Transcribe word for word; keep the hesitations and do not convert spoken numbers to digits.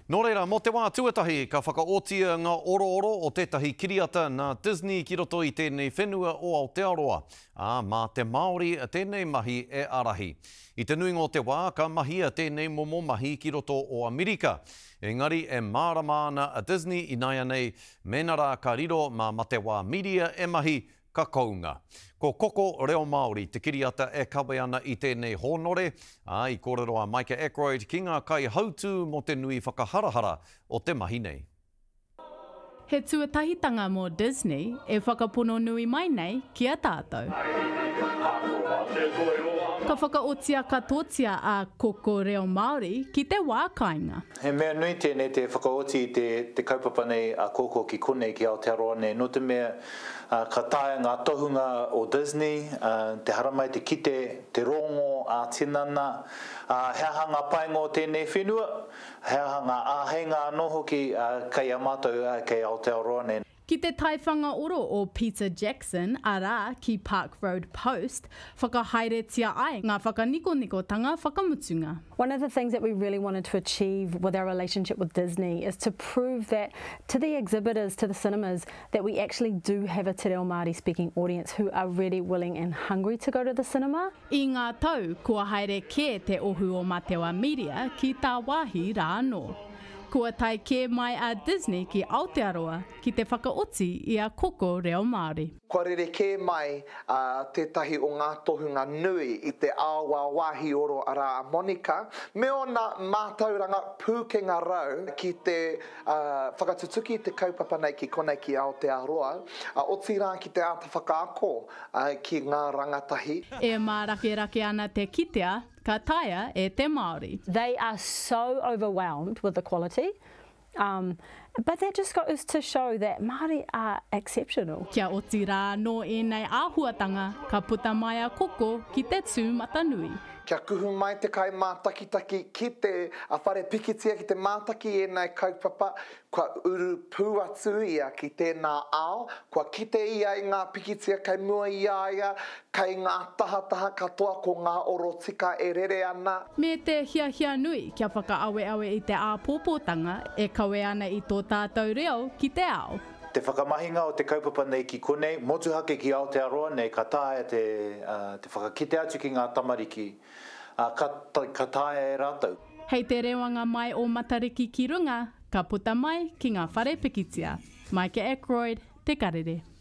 Nō reira, mō te wā tuatahi, ka whakaotia ngā oro-oro o tētahi kiriata nā Disney ki roto i tēnei whenua o Aotearoa. Ā, mā te Māori tēnei mahi e arahi. I te nui ngō te wā, ka mahia tēnei momo mahi ki roto o Amerika. Engari e māramāna a Disney i nai anei, mēnā rā ka riro mā Matewa Media e mahi ka kounga. Ko Coco Reo Māori, te kiriata e kawe ana i tēnei hōnore, a i kōrero a Micah Ackroyd ki ngā kai hautu mo te nui whakaharahara o te mahi nei. He tuatahitanga mō Disney e whakapono nui mai nei ki a tātou. Ka whakaotia katotia a Coco Reo Māori ki te wākainga. He mea nui tēnei te whakaoti i te, te kaupapa nei a Coco ki konei ki Aotearoa nei. No te mea uh, ka taia ngā tohunga o Disney, uh, te haramai te kite, te rongo, a tinana, uh, hea hanga paingo tēnei whenua, hea hanga āhenga anō hoki uh, kei a mātou uh, kei Aotearoa nei. Ki te taiwhanga oro o Peter Jackson, arā ki Park Road Post, whakahaeretia ai ngā whakaniko-nikotanga whakamutunga. One of the things that we really wanted to achieve with our relationship with Disney is to prove that to the exhibitors, to the cinemas, that we actually do have a te reo Māori speaking audience who are really willing and hungry to go to the cinema. I ngā tau, kua haere kē te ohu o Matewa Media ki tā wāhi rā anō. Kua tai kē mai a Disney ki Aotearoa ki te whakaoti i a Coco Reo Māori. Kua rere kē mai uh, tētahi o ngā tohunga nui i te awa wāhi oro ara a Monica, me ona mātauranga pūkenga rau ki te uh, whakatutuki te kaupapa nei ki konei ki Aotearoa, uh, o tira ki te ata whakaako uh, ki ngā rangatahi. E mā rake rake ana te kitea, ka taia e te Māori. They are so overwhelmed with the quality, um, but that just goes to show that Māori are exceptional. Kia oti rā no e nei āhuatanga, ka puta mai a Coco ki te tū matanui. Kia kuhu mai te kai mātakitaki ki te a whare pikitia ki te mātaki e nei kaupapa, kua uru pū atu ia ki tēnā ao, kua kite ia i ngā pikitia kai mua ia ia, kai ngā tahataha katoa ko ngā oro tika e rere ana. Me te hia hia nui kia whakaawe awe i te āpōpōtanga e kawe ana i tō tātou reo ki te ao. Te whakamahinga o te kaupapa nei ki konei, motuhake ki Aotearoa nei, ka taia te, uh, te whakakite atu ki ngā tamariki, uh, ka, ka taia e rātou. Hei te rewanga mai o Matariki ki runga, ka puta mai ki ngā whare pikitia. Micah Ackroyd, te karere.